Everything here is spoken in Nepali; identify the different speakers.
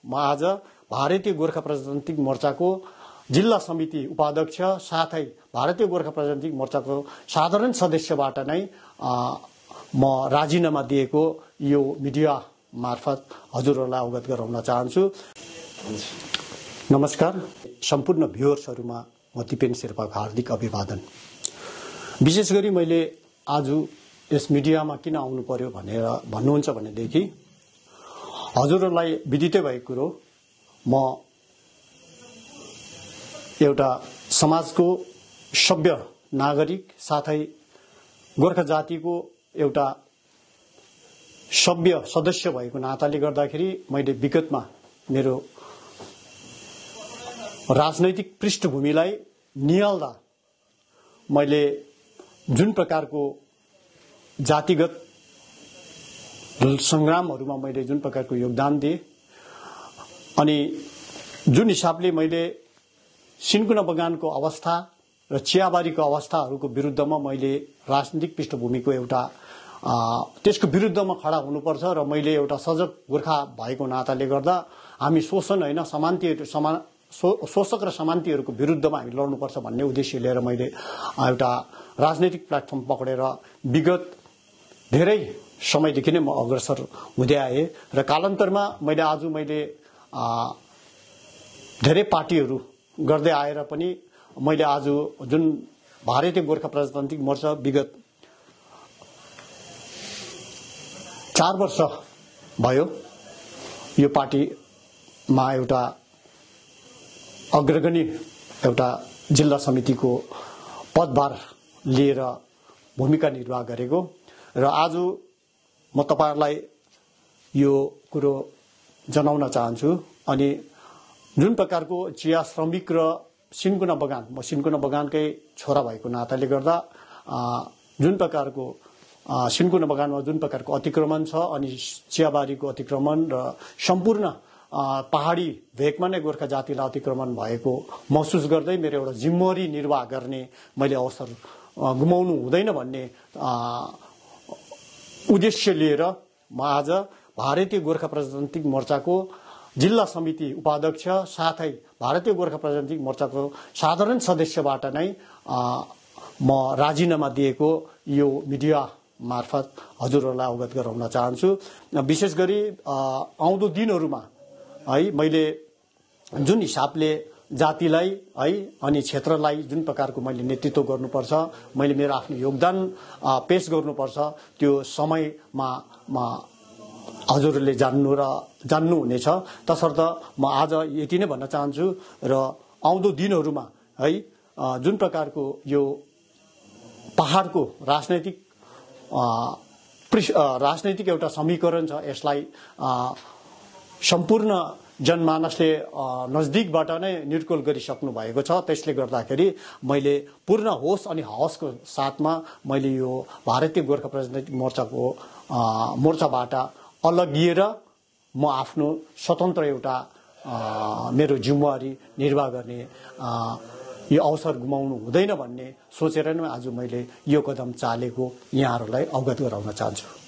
Speaker 1: म आज भारतीय गोर्खा प्रजातान्त्रिक मोर्चाको जिल्ला समिति उपाध्यक्ष साथै भारतीय गोर्खा प्रजातान्त्रिक मोर्चाको साधारण सदस्यबाट नै म राजीनामा दिएको यो मिडिया मार्फत हजुरहरूलाई अवगत गराउन चाहन्छु। नमस्कार, सम्पूर्ण भ्युअर्सहरुमा म दिपेन शेर्पाको हार्दिक अभिवादन। विशेष गरी मैले आज यस मिडियामा किन आउनु पर्यो भनेर भन्नुहुन्छ भनेदेखि हजुरहरूलाई विदितै भएको कुरो, म एउटा समाजको सभ्य नागरिक साथै गोर्खा जातिको एउटा सभ्य सदस्य भएको नाताले गर्दाखेरि मैले विगतमा मेरो राजनैतिक पृष्ठभूमिलाई निहाल्दा मैले जुन प्रकारको जातिगत संग्रामहरुमा मैले जुन प्रकारको योगदान दिए अनि जुन हिसाबले मैले सिन्कोना बगानको अवस्था र चियाबारीको अवस्थाहरूको विरुद्धमा मैले राजनीतिक पृष्ठभूमिको एउटा त्यसको विरुद्धमा खडा हुनुपर्छ र मैले एउटा सजग गोर्खा भएको नाताले गर्दा हामी शोषण हैन शोषक र समान्तिहरूको विरुद्धमा हामी लड्नुपर्छ भन्ने उद्देश्य लिएर मैले एउटा राजनीतिक प्लेटफर्म पक्रेर विगत धेरै समयदेखि नै म अग्रसर हुँदै आए र कालान्तरमा मैले धेरै पार्टीहरू गर्दै आएर पनि मैले आज जुन भारतीय गोर्खा प्रजातान्त्रिक मोर्चा विगत 4 वर्ष भयो यो पार्टीमा एउटा अग्रगण्य एउटा जिल्ला समितिको पदभार लिएर भूमिका निर्वाह गरेको र आज म तपाईहरुलाई यो कुरो जनाउन चाहन्छु। अनि जुन प्रकारको चिया श्रमिक र सिन्कोना बगान, म सिन्कोना बगानकै छोरा भएको नाताले गर्दा जुन प्रकारको सिन्कोना बगानमा जुन प्रकारको अतिक्रमण छ अनि चियाबारीको अतिक्रमण र सम्पूर्ण पहाडी भेगमा नै गोर्खा जातिलाई अतिक्रमण भएको महसुस गर्दै मेरो एउटा जिम्मेवारी निर्वाह गर्ने मैले अवसर गुमाउनु हुँदैन भन्ने उद्देश्य लिएर म आज भारतीय गोर्खा प्रजातान्त्रिक मोर्चाको जिल्ला समिति उपाध्यक्ष साथै भारतीय गोर्खा प्रजातान्त्रिक मोर्चाको साधारण सदस्यबाट नै म राजीनामा दिएको यो मिडिया मार्फत हजुरहरूलाई अवगत गराउन चाहन्छु। विशेष गरी आउँदो दिनहरुमा है मैले जुन हिसाबले जातिलाई है अनि क्षेत्रलाई जुन प्रकारको मैले नेतृत्व गर्नुपर्छ, मैले मेरो आफ्नो योगदान पेश गर्नुपर्छ, त्यो समयमा म हजुरले जान्नु हुनेछ। तसर्थ म आज यति नै भन्न चाहन्छु र आउँदो दिनहरुमा है जुन प्रकारको यो पहाडको राजनैतिक एउटा समीकरण छ, यसलाई सम्पूर्ण जनमानसले नजदिकबाट नै निर्कुल गरिसक्नु भएको छ। त्यसले गर्दाखेरि मैले पूर्ण होस अनि हवसको साथमा मैले यो भारतीय गोर्खा प्रजातान्त्रिक मोर्चाबाट अलगिएर म आफ्नो स्वतन्त्र एउटा मेरो जिम्मेवारी निर्वाह गर्ने यो अवसर गुमाउनु हुँदैन भन्ने सोचेर नै आज मैले यो कदम चालेको यहाँहरूलाई अवगत गराउन चाहन्छु।